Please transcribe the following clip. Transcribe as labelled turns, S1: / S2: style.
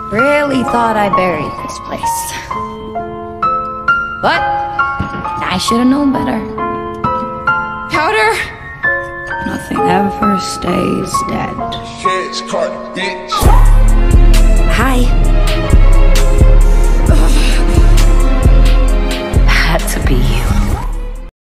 S1: Really thought I buried this place. But I should have known better. Powder! Nothing ever stays dead.
S2: Catch, caught, bitch.
S1: Hi.